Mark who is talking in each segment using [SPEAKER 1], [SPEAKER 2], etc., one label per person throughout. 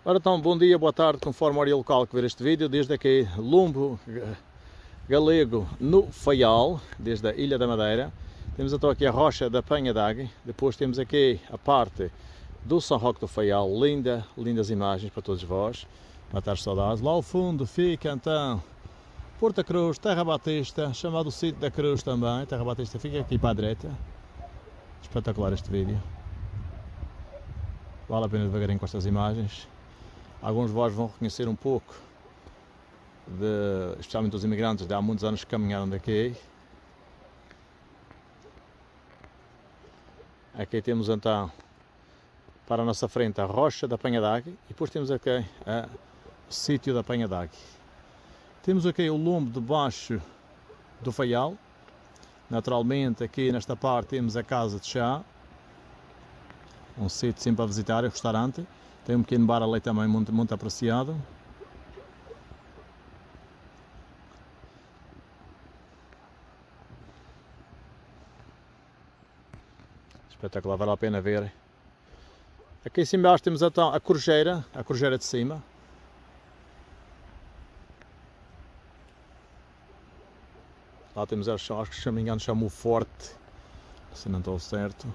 [SPEAKER 1] Ora então, bom dia, boa tarde, conforme a hora local que ver este vídeo, desde aqui Lombo Galego no Faial, desde a Ilha da Madeira. Temos então aqui a Rocha da Penha d'Águia, depois temos aqui a parte do São Roque do Faial, lindas imagens para todos vós, matar saudades. Lá ao fundo fica então Porta Cruz, Terra Batista, chamado Sítio da Cruz também. Terra Batista fica aqui para a direita. Espetacular este vídeo. Vale a pena devagarinho com estas imagens. Alguns de vós vão reconhecer um pouco, especialmente os imigrantes de há muitos anos que caminharam daqui. Aqui temos então, para a nossa frente, a Rocha da Penha d'Águia e depois temos aqui o Sítio da Penha d'Águia. Temos aqui o lombo debaixo do Faial. Naturalmente aqui nesta parte temos a Casa de Chá, um sítio sempre a visitar, é um restaurante. Tem um pequeno bar ali também muito apreciado. Espetacular, vale a pena ver. Aqui em cima embaixo temos então a Corjeira de cima. Lá temos, acho que se não me engano chama o Forte, se não estou certo.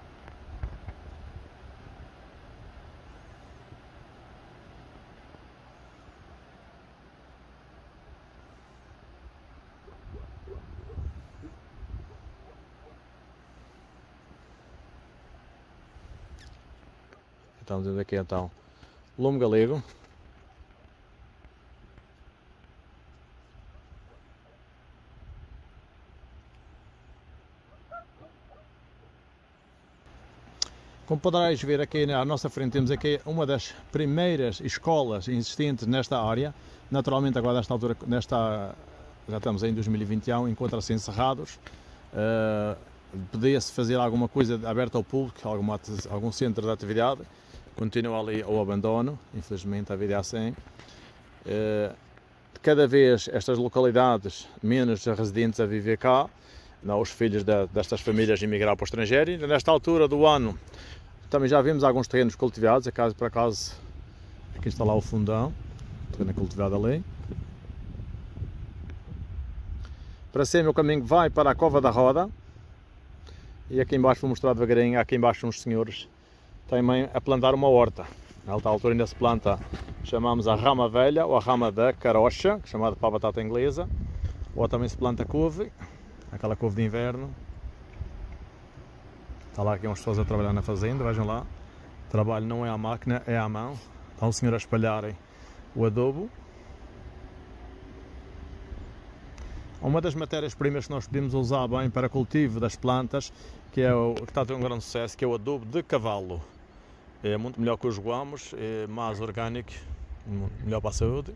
[SPEAKER 1] Estamos vendo aqui então Lombo Galego. Como poderais ver aqui à nossa frente temos aqui uma das primeiras escolas existentes nesta área. Naturalmente agora nesta altura, já estamos em 2021, encontra-se encerrados. Podia-se fazer alguma coisa aberta ao público, algum centro de atividade. Continua ali ao abandono, infelizmente a vida é assim. Cada vez estas localidades, menos residentes a viver cá, não, os filhos destas famílias emigraram para o estrangeiro. E nesta altura do ano também já vimos alguns terrenos cultivados, por acaso aqui está lá o fundão, terreno cultivado ali. Para cima o caminho vai para a Cova da Roda. E aqui embaixo vou mostrar devagarinho, aqui embaixo uns senhores também a plantar uma horta. Na alta altura ainda se planta, chamamos a rama velha ou a rama da carocha, chamada para a batata inglesa. Ou também se planta couve, aquela couve de inverno. Está lá aqui umas pessoas a trabalhar na fazenda, vejam lá. O trabalho não é à máquina, é à mão. Está um senhor a espalharem o adubo. Uma das matérias-primas que nós podemos usar bem para cultivo das plantas, que está a ter um grande sucesso, que é o adubo de cavalo. É muito melhor que os guamos, é mais orgânico, melhor para a saúde.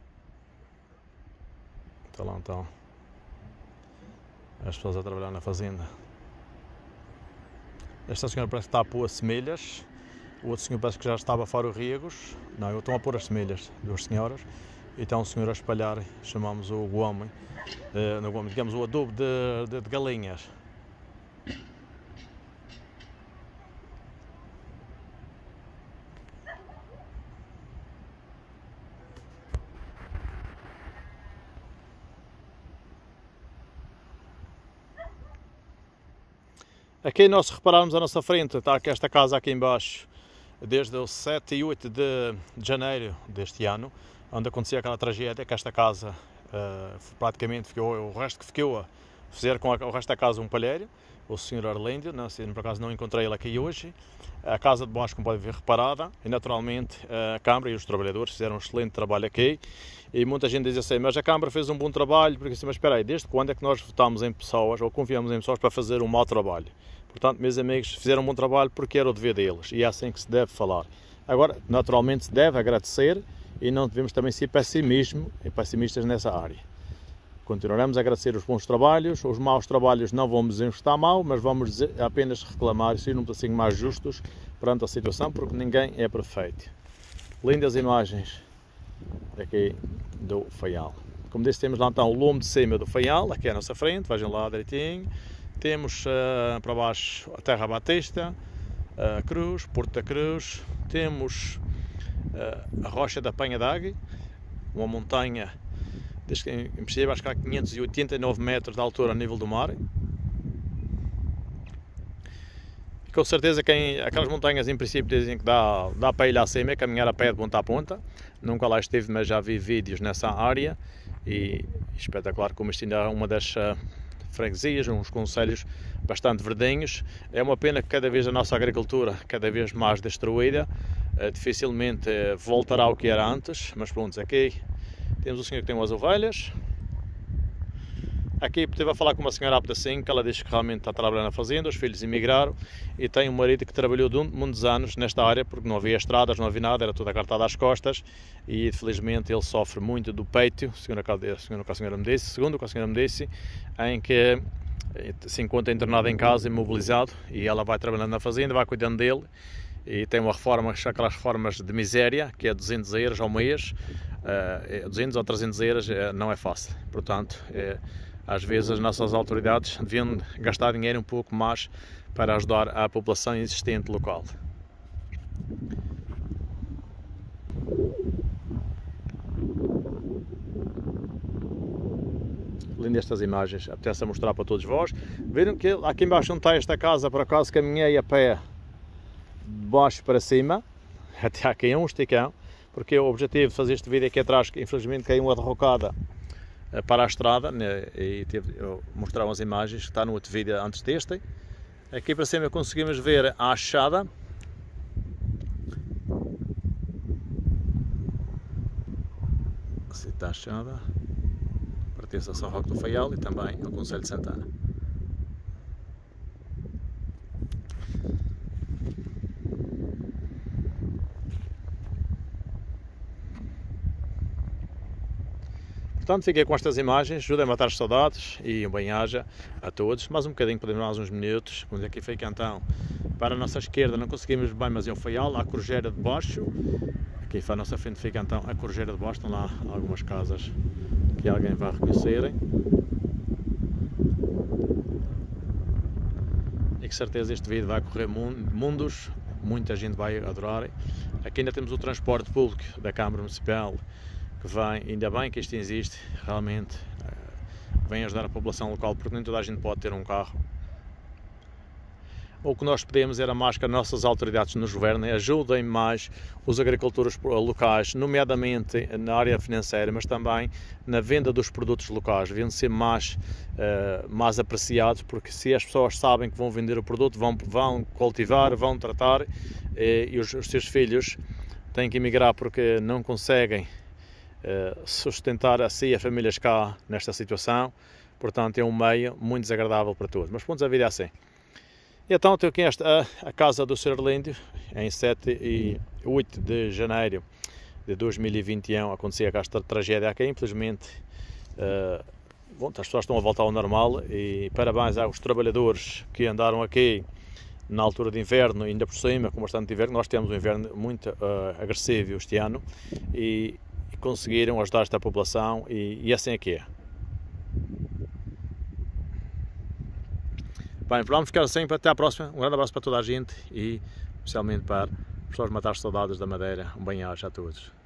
[SPEAKER 1] Está lá então as pessoas a trabalhar na fazenda. Esta senhora parece que está a pôr as semelhas, o outro senhor parece que já estava a fora os riegos. Não, estão a pôr as semelhas, duas senhoras. E está um senhor a espalhar, chamamos o guame, digamos o adubo de galinhas. Aqui nós repararmos à nossa frente, está aqui esta casa aqui embaixo, desde o 7 e 8 de janeiro deste ano, onde acontecia aquela tragédia, que esta casa praticamente ficou, o resto que ficou, fizeram com o resto da casa um palheiro, o Sr. Arlíndio, por acaso não encontrei ele aqui hoje. A casa de baixo, como podem ver, reparada, e naturalmente a Câmara e os trabalhadores fizeram um excelente trabalho aqui, e muita gente diz assim, mas a Câmara fez um bom trabalho, porque assim, mas espera aí, desde quando é que nós votamos em pessoas, ou confiamos em pessoas para fazer um mau trabalho? Portanto, meus amigos, fizeram um bom trabalho porque era o dever deles, e é assim que se deve falar. Agora, naturalmente, se deve agradecer, e não devemos também ser pessimistas nessa área. Continuaremos a agradecer os bons trabalhos, os maus trabalhos não vamos dizer que está mal, mas vamos apenas reclamar e ser um pouquinho mais justos perante a situação, porque ninguém é perfeito. Lindas imagens aqui do Faial. Como disse, temos lá então o lombo de cima do Faial, aqui à nossa frente, vejam lá direitinho. Temos para baixo a Terra Batista, a Cruz, Porto da Cruz. Temos a Rocha da Penha d'Águia, uma montanha, em princípio acho que há 589 metros de altura a nível do mar. E com certeza aquelas montanhas em princípio dizem que dá para ir lá acima, caminhar a pé de ponta a ponta. Nunca lá estive, mas já vi vídeos nessa área e espetacular, como isto ainda é uma das freguesias, uns concelhos bastante verdinhos. É uma pena que cada vez a nossa agricultura cada vez mais destruída, dificilmente voltará ao que era antes, mas pronto, aqui temos o senhor que tem umas ovelhas. Aqui estive a falar com uma senhora há pedacinho, que ela diz que realmente está a trabalhar na fazenda, os filhos emigraram e tem um marido que trabalhou muitos anos nesta área porque não havia estradas, não havia nada, era tudo acartado às costas e infelizmente ele sofre muito do peito, segundo o que a senhora me disse, em que se encontra internado em casa, imobilizado, e ela vai trabalhando na fazenda, vai cuidando dele e tem uma reforma, aquelas reformas de miséria, que é 200 euros ao mês, 200 ou 300 euros não é fácil, portanto às vezes as nossas autoridades deviam gastar dinheiro um pouco mais para ajudar a população existente local. Lindas estas imagens, apetece mostrar para todos vós. Viram que aqui embaixo onde está esta casa, por acaso caminhei a pé de baixo para cima, até aqui é um esticão, porque o objetivo de fazer este vídeo aqui atrás, que infelizmente caiu uma derrocada para a estrada, né, e eu mostrar umas imagens que está no outro vídeo antes deste. Aqui para cima conseguimos ver a achada. Está a achada, pertence a São Roque do Faial e também ao Concelho de Santana. Portanto, fiquei com estas imagens, ajudem a matar as saudades e um bem-aja a todos. Mais um bocadinho, podemos mais uns minutos. Quando aqui fica então para a nossa esquerda, não conseguimos bem, mas é o Faial, a Corjeira de baixo. Aqui para a nossa frente fica então a Corjeira de baixo, estão lá algumas casas que alguém vai reconhecerem. E com certeza este vídeo vai correr mundos, muita gente vai adorar. Aqui ainda temos o transporte público da Câmara Municipal, que vem, ainda bem que isto existe, realmente vem ajudar a população local, porque nem toda a gente pode ter um carro. O que nós pedimos era mais que as nossas autoridades nos governem, ajudem mais os agricultores locais, nomeadamente na área financeira, mas também na venda dos produtos locais, deviam ser mais apreciados, porque se as pessoas sabem que vão vender o produto, vão cultivar, vão tratar, e os seus filhos têm que emigrar porque não conseguem sustentar a si e a famílias cá nesta situação. Portanto é um meio muito desagradável para todos, mas pronto, a vida é assim. E então tenho aqui a casa do Sr. Arlíndio. Em 7 e 8 de janeiro de 2021 acontecia esta tragédia aqui, infelizmente. Bom, as pessoas estão a voltar ao normal e parabéns aos trabalhadores que andaram aqui na altura de inverno, ainda por cima, com bastante inverno. Nós temos um inverno muito agressivo este ano e conseguiram ajudar esta população e assim é que é. Bem, vamos ficar sempre, até à próxima. Um grande abraço para toda a gente e especialmente para as pessoas matar saudades da Madeira. Um bem-aja a todos.